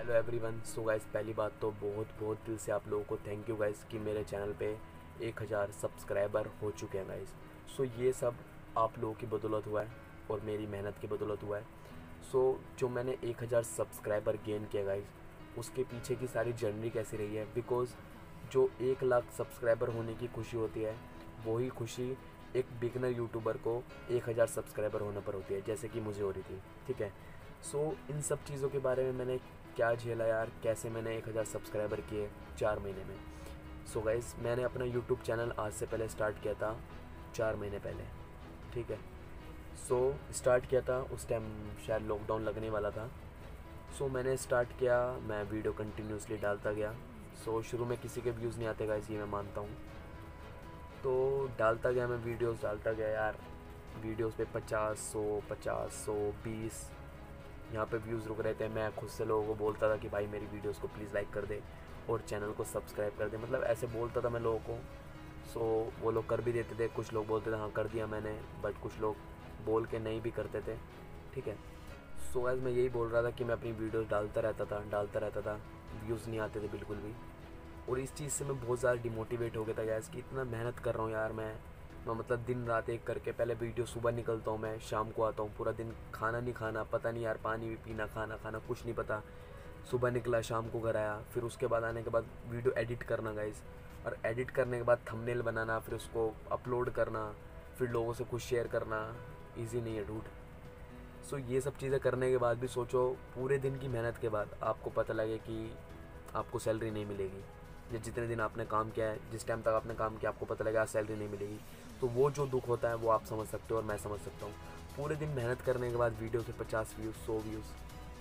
Hello everyone. So guys, पहली बात तो बहुत बहुत दिल से आप लोगों को थैंक यू गाइस कि मेरे चैनल पे 1000 सब्सक्राइबर हो चुके हैं गाइस। सो ये सब आप लोगों की बदौलत हुआ है और मेरी मेहनत की बदौलत हुआ है। सो जो मैंने 1000 सब्सक्राइबर गेन किया गाइस, उसके पीछे की सारी जर्नी कैसी रही है, बिकॉज़ जो 1 लाख सब्सक्राइबर होने की खुशी होती है, वही खुशी एक बिगनर यूट्यूबर को 1000 सब्सक्राइबर होने पर होती है, जैसे कि मुझे हो रही थी। ठीक है। सो इन सब चीज़ों के बारे में मैंने क्या झेला यार, कैसे मैंने 1000 सब्सक्राइबर किए 4 महीने में। सो गाइस, मैंने अपना यूट्यूब चैनल आज से पहले स्टार्ट किया था 4 महीने पहले। ठीक है। सो स्टार्ट किया था उस टाइम, शायद लॉकडाउन लगने वाला था। सो मैंने स्टार्ट किया, मैं वीडियो कंटिन्यूसली डालता गया। सो शुरू में किसी के व्यूज़ नहीं आते गाइस, ये मैं मानता हूँ। तो डालता गया, मैं वीडियोस डालता गया यार। वीडियोस पे 50, 100, 20 यहाँ पे व्यूज़ रुक रहे थे। मैं खुद से लोगों को बोलता था कि भाई मेरी वीडियोस को प्लीज़ लाइक कर दे और चैनल को सब्सक्राइब कर दे, मतलब ऐसे बोलता था मैं लोगों को। सो वो लोग कर भी देते थे, कुछ लोग बोलते थे हाँ कर दिया मैंने, बट कुछ लोग बोल के नहीं भी करते थे। ठीक है। सो एज़ मैं यही बोल रहा था कि मैं अपनी वीडियोस डालता रहता था, व्यूज़ नहीं आते थे बिल्कुल भी। और इस चीज़ से मैं बहुत ज़्यादा डिमोटिवेट हो गया था गैस कि इतना मेहनत कर रहा हूँ यार मैं मतलब दिन रात एक करके। पहले वीडियो सुबह निकलता हूँ, मैं शाम को आता हूँ, पूरा दिन खाना नहीं खाना, पता नहीं यार, पानी भी पीना, खाना खाना कुछ नहीं पता। सुबह निकला, शाम को घर आया, फिर उसके बाद आने के बाद वीडियो एडिट करना गाइस, और एडिट करने के बाद थंबनेल बनाना, फिर उसको अपलोड करना, फिर लोगों से कुछ शेयर करना। ईजी नहीं है डूड। सो ये सब चीज़ें करने के बाद भी सोचो, पूरे दिन की मेहनत के बाद आपको पता लगे कि आपको सैलरी नहीं मिलेगी, या जितने दिन आपने काम किया है, जिस टाइम तक आपने काम किया, आपको पता लगा सैलरी नहीं मिलेगी, तो वो जो दुख होता है वो आप समझ सकते हो और मैं समझ सकता हूँ। पूरे दिन मेहनत करने के बाद वीडियो से 50 व्यूज़, 100 व्यूज़।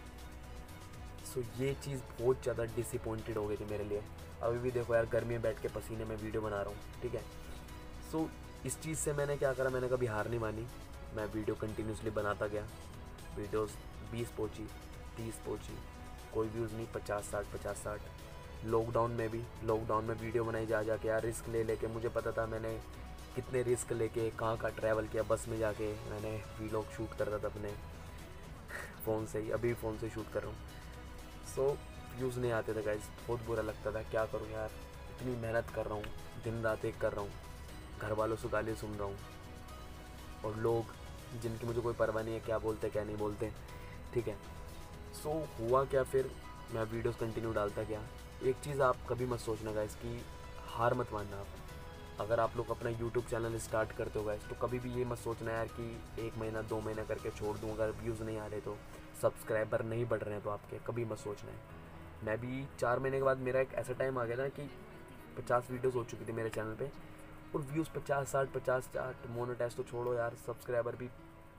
सो ये चीज़ बहुत ज़्यादा डिसअपॉइंटेड हो गई थी मेरे लिए। अभी भी देखो यार, गर्मी में बैठ के पसीने में वीडियो बना रहा हूँ। ठीक है। सो इस चीज़ से मैंने क्या करा, मैंने कभी हार नहीं मानी। मैं वीडियो कंटिन्यूसली बनाता गया। वीडियोस 20 पहुँची, 30 पहुँची, कोई व्यूज़ नहीं, 50, 60, 50, 60। लॉकडाउन में वीडियो बनाई जा के यार, रिस्क ले लेके। मुझे पता था मैंने कितने रिस्क लेके कहाँ का ट्रैवल किया। बस में जाके मैंने वीलॉग शूट करता था अपने फ़ोन से ही, अभी फ़ोन से शूट कर रहा हूँ। सो व्यूज़ नहीं आते थे गाइस, बहुत बुरा लगता था। क्या करूँ यार, इतनी मेहनत कर रहा हूँ, दिन रात एक कर रहा हूँ, घर वालों से गाली सुन रहा हूँ, और लोग जिनकी मुझे कोई परवाह नहीं है, क्या बोलते क्या नहीं बोलते। ठीक है। सो हुआ क्या फिर, मैं वीडियोस कंटिन्यू डालता गया। एक चीज़ आप कभी मत सोचना गाइस कि हार मत मानना आप। अगर आप लोग अपना यूट्यूब चैनल स्टार्ट करते हो गाइस, तो कभी भी ये मत सोचना यार कि 1 महीना 2 महीना करके छोड़ दूँ, अगर व्यूज़ नहीं आ रहे तो, सब्सक्राइबर नहीं बढ़ रहे हैं तो आपके, कभी मत सोचना है। मैं भी 4 महीने के बाद मेरा एक ऐसा टाइम आ गया था कि 50 वीडियोस हो चुकी थी मेरे चैनल पे, और व्यूज़ 50, 60 मोनेटाइज तो छोड़ो यार, सब्सक्राइबर भी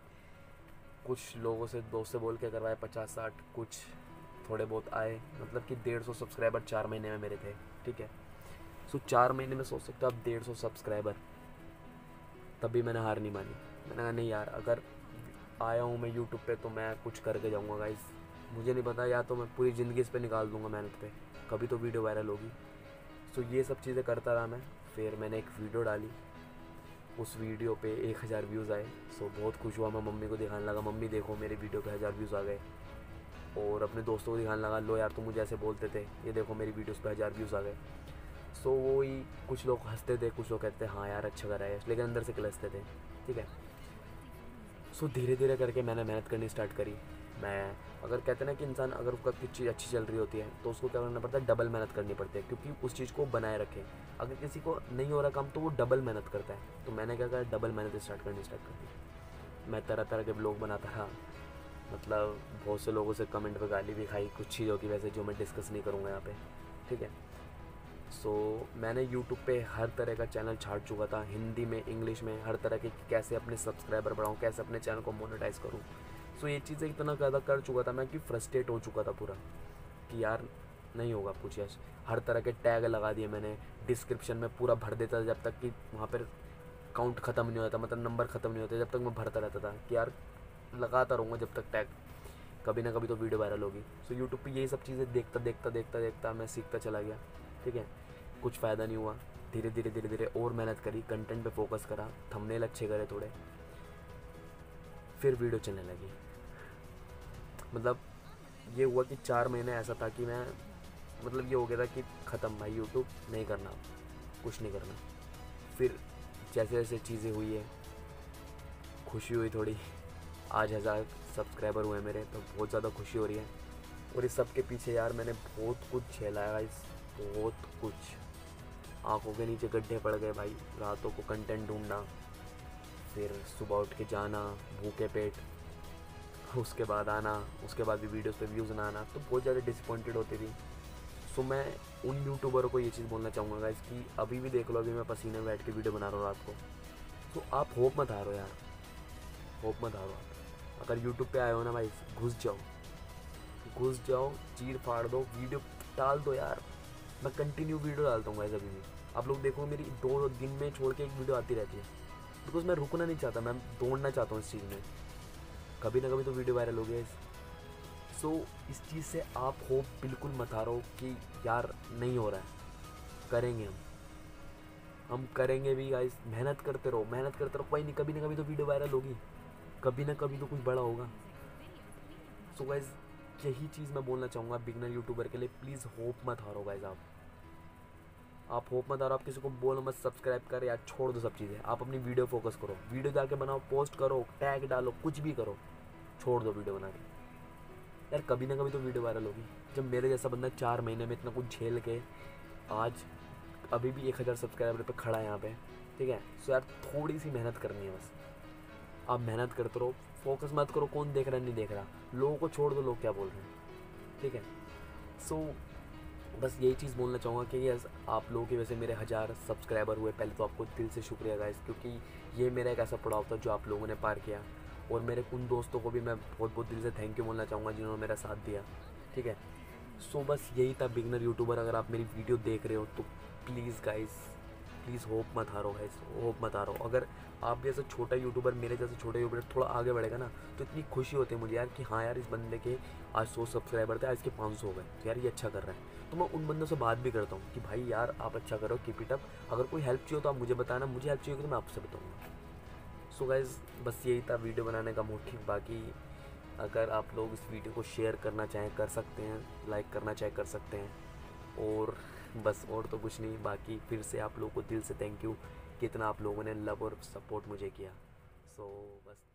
कुछ लोगों से, दोस्त से बोल के करवाए 50, 60, कुछ थोड़े बहुत आए, मतलब कि 150 सब्सक्राइबर 4 महीने में मेरे थे। ठीक है। सो 4 महीने में सोच सकते हो आप 150 सब्सक्राइबर। तब भी मैंने हार नहीं मानी। मैंने कहा नहीं यार, अगर आया हूँ मैं यूट्यूब पे तो मैं कुछ करके जाऊँगा गाइस। मुझे नहीं पता, या तो मैं पूरी ज़िंदगी इस पे निकाल दूँगा मेहनत पे, कभी तो वीडियो वायरल होगी। सो ये सब चीज़ें करता रहा मैं। फिर मैंने एक वीडियो डाली, उस वीडियो पे 1000 व्यूज़ आए। सो बहुत खुश हुआ, मैं मम्मी को दिखाने लगा, मम्मी देखो मेरे वीडियो पे 1000 व्यूज़ आ गए। और अपने दोस्तों को दिखाने लगा, लो यार तुम मुझे ऐसे बोलते थे, ये देखो मेरी वीडियोस पे 1000 व्यूज़ आ गए। सो वो ही, कुछ लोग हंसते थे, कुछ लोग कहते थे हाँ यार अच्छा करा है, लेकिन अंदर से किलसते थे। ठीक है। सो धीरे धीरे करके मैंने मेहनत करनी स्टार्ट करी। मैं, अगर कहते हैं ना कि इंसान अगर उसका कुछ चीज़ अच्छी चल रही होती है तो उसको क्या करना पड़ता है, डबल मेहनत करनी पड़ती है, क्योंकि उस चीज़ को बनाए रखे। अगर किसी को नहीं हो रहा काम तो वो डबल मेहनत करता है। तो मैंने क्या करा, डबल मेहनत स्टार्ट कर दी। मैं तरह तरह के ब्लॉग बनाता रहा, मतलब बहुत से लोगों से कमेंट पे गाली भी खाई कुछ चीज़ों की, वैसे जो मैं डिस्कस नहीं करूँगा यहाँ पे। ठीक है। सो मैंने यूट्यूब पे हर तरह का चैनल छाड़ चुका था, हिंदी में, इंग्लिश में, हर तरह के, कैसे अपने सब्सक्राइबर बढ़ाऊँ, कैसे अपने चैनल को मोनेटाइज करूँ। सो ये चीज़ें इतना ज़्यादा कर चुका था मैं कि फ्रस्ट्रेट हो चुका था पूरा, कि यार नहीं होगा कुछ यश। हर तरह के टैग लगा दिए मैंने, डिस्क्रिप्शन में पूरा भर देता था, जब तक कि वहाँ पर काउंट ख़त्म नहीं होता, मतलब नंबर ख़त्म नहीं होते, जब तक मैं भरता रहता था कि यार लगाता रहूँगा जब तक टैग, कभी ना कभी तो वीडियो वायरल होगी। सो यूट्यूब पे यही सब चीज़ें देखता मैं सीखता चला गया। ठीक है। कुछ फ़ायदा नहीं हुआ। धीरे धीरे और मेहनत करी, कंटेंट पे फोकस करा, थंबनेल अच्छे करे थोड़े, फिर वीडियो चलने लगी। मतलब ये हुआ कि 4 महीने ऐसा था कि मैं मतलब ये हो गया था कि ख़त्म भाई, यूट्यूब नहीं करना, कुछ नहीं करना। फिर जैसे जैसे चीज़ें हुई है, खुशी हुई थोड़ी। आज 1000 सब्सक्राइबर हुए मेरे, तो बहुत ज़्यादा खुशी हो रही है। और इस सब के पीछे यार मैंने बहुत कुछ झेला है गाइस, बहुत कुछ। आंखों के नीचे गड्ढे पड़ गए भाई, रातों को कंटेंट ढूंढना, फिर सुबह उठ के जाना भूखे पेट, उसके बाद आना, उसके बाद भी वीडियोस पे व्यूज़ ना आना, तो बहुत ज़्यादा डिसअपॉइंटेड होती थी। सो मैं उन यूट्यूबरों को ये चीज़ बोलना चाहूँगा गाइस कि अभी भी देख लो, अभी मैं पसीने में बैठ के वीडियो बना रहा हूँ रात को। तो आप होप मत हारो यार, होप मत हारो। आप अगर यूट्यूब पे आए हो ना भाई, घुस जाओ, घुस जाओ, चीर फाड़ दो, वीडियो डाल दो यार। मैं कंटिन्यू वीडियो डालता हूँ गाइस अभी भी। आप लोग देखो मेरी 2 दिन में छोड़ के एक वीडियो आती रहती है, बिकॉज मैं रुकना नहीं चाहता, मैं दौड़ना चाहता हूँ इस चीज़ में। कभी ना कभी तो वीडियो वायरल हो गया। सो इस चीज़ से आप होप बिल्कुल मत हारो कि यार नहीं हो रहा है, करेंगे हम करेंगे भी गाइस। मेहनत करते रहो, मेहनत करते रहो, कोई नहीं, कभी ना कभी तो वीडियो वायरल होगी, कभी ना कभी तो कुछ बड़ा होगा। सो गाइस यही चीज़ मैं बोलना चाहूँगा बिगनर यूट्यूबर के लिए, प्लीज़ होप मत हारो गाइस। आप होप मत हारो। आप किसी को बोलो मत सब्सक्राइब कर यार, छोड़ दो सब चीज़ें, आप अपनी वीडियो फोकस करो, वीडियो जाके बनाओ, पोस्ट करो, टैग डालो, कुछ भी करो, छोड़ दो वीडियो बना के यार। कभी ना कभी तो वीडियो वायरल होगी। जब मेरे जैसा बंदा 4 महीने में इतना कुछ झेल के आज अभी भी 1000 सब्सक्राइबर पे खड़ा है यहाँ पे, ठीक है। सो यार थोड़ी सी मेहनत करनी है बस, आप मेहनत करते रहो, फोकस मत करो कौन देख रहा है नहीं देख रहा, लोगों को छोड़ दो लोग क्या बोल रहे हैं, ठीक है। सो बस यही चीज़ बोलना चाहूँगा कि यस, आप लोगों की वजह से मेरे 1000 सब्सक्राइबर हुए। पहले तो आपको दिल से शुक्रिया गाइस, क्योंकि ये मेरा एक ऐसा पड़ाव था जो आप लोगों ने पार किया। और मेरे उन दोस्तों को भी मैं बहुत बहुत दिल से थैंक यू बोलना चाहूँगा जिन्होंने मेरा साथ दिया, ठीक है। सो बस यही था बिगनर यूट्यूबर। अगर आप मेरी वीडियो देख रहे हो तो प्लीज़ गाइस, प्लीज़ होप मत हारो गाइस, होप मत हारो। अगर आप जैसे छोटा यूट्यूबर, मेरे जैसे छोटा यूट्यूबर थोड़ा आगे बढ़ेगा ना, तो इतनी खुशी होती है मुझे यार कि हाँ यार, इस बंदे के आज 100 सब्सक्राइबर थे, आज इसके 500 हो गए, तो यार ये अच्छा कर रहा है। तो मैं उन बंदों से बात भी करता हूँ कि भाई यार आप अच्छा करो, कीप इट अप। अगर कोई हेल्प चाहिए तो आप मुझे बताना, मुझे हेल्प चाहिए तो मैं आपसे बताऊँगा। सो गाइज़ बस यही था वीडियो बनाने का मोटिव। बाकी अगर आप लोग इस वीडियो को शेयर करना चाहें कर सकते हैं, लाइक करना चाहें कर सकते हैं। और बस और तो कुछ नहीं। बाकी फिर से आप लोगों को दिल से थैंक यू कि इतना आप लोगों ने लव और सपोर्ट मुझे किया। सो बस